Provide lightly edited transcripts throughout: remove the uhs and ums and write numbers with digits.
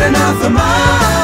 enough of mine.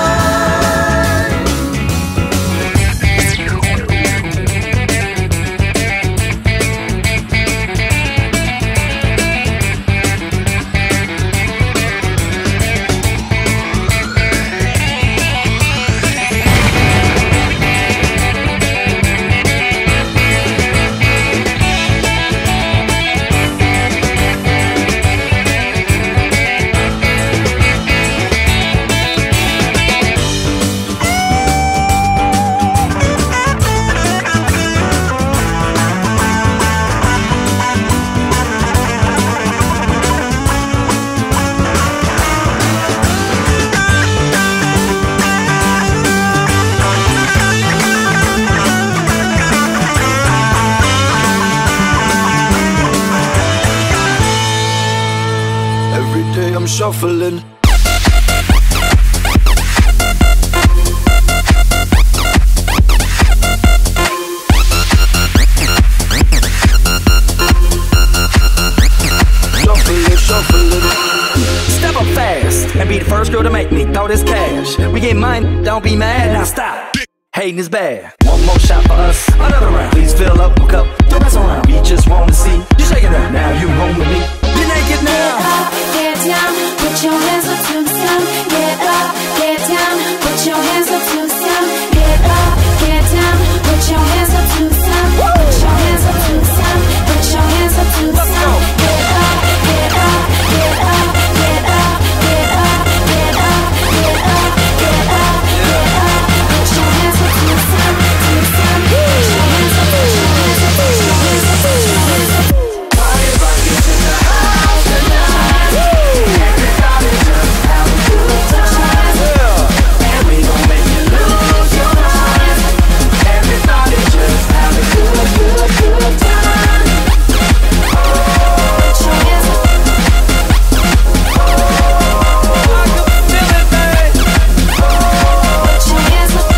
Every day I'm shuffling. Shuffling. Step up fast and be the first girl to make me throw this cash. We get mine, don't be mad. Now stop. Hating is bad. One more shot for us, another round. Please fill up my cup, don't mess around. We just wanna see you shaking up. Now you home with me. You're naked now. Get up, get down, put your hands up to the sound. Get up, get down, put your hands up to the sound. Get up, get down, put your hands up to the sound. Put your hands up to the sound. Put your hands up to the sound. Get up, get up, get up, get up, get up, get up, get up, get up, get up. Put your hands up to the sound, to the sound. Put your hands up, put your hands up, put your hands up, put your hands up. Party buckets in the house tonight. Everybody just have a good time. And we gon' make you lose your mind. Everybody just have a good, good, good time. Put your hands up. I can feel it, babe. Put your hands up.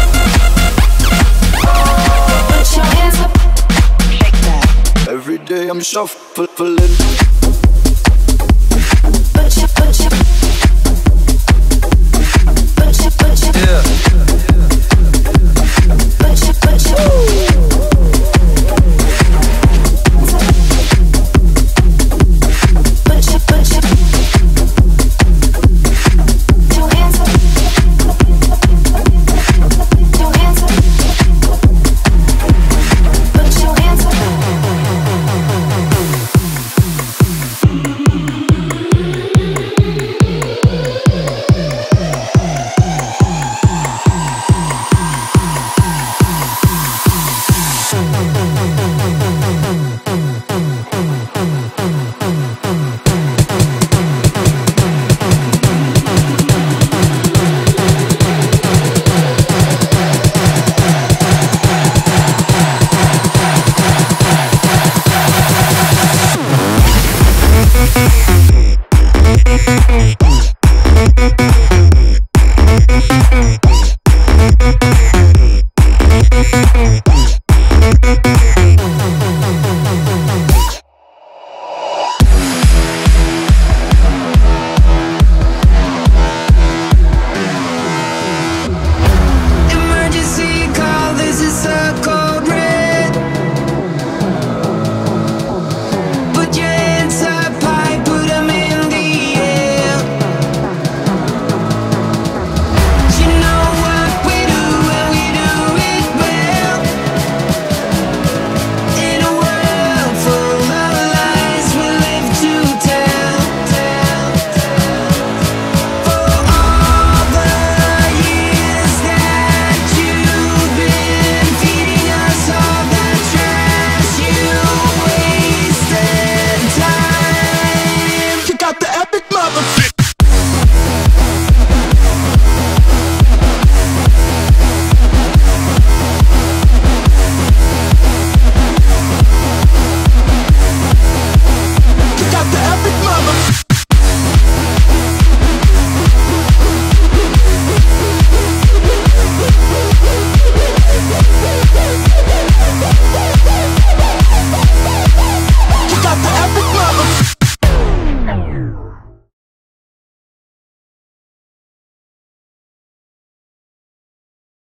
Put your hands up. Every day I'm shuffling.